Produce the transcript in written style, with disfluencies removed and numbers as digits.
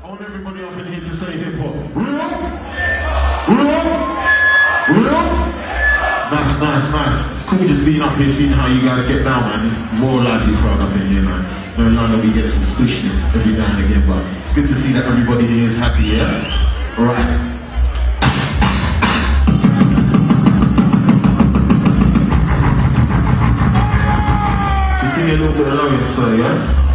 want everybody up in here to say hip hop. Nice. It's cool just being up here, seeing how you guys get down, man. More lively crowd up in here, man. No longer we get some squishness every now and again, but it's good to see that everybody here is happy, yeah? Alright. Just give me a little bit of love, sir, yeah?